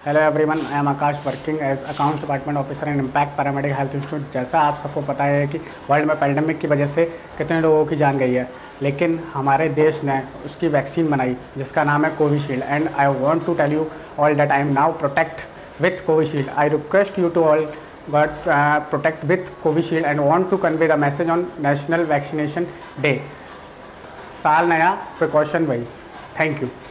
Hello everyone, I am Akash working as accounts department officer in impact paramedic health institute. जैसा आप सबको पता है कि वर्ल्ड में पैंडेमिक की वजह से कितने लोगों की जान गई है, लेकिन हमारे देश ने उसकी वैक्सीन बनाई जिसका नाम है Covishield. And I want to tell you all that I am now protect with Covishield. I request you to all got protect with Covishield and want to convey the message on national vaccination day. साल नया, precaution वही। Thank you.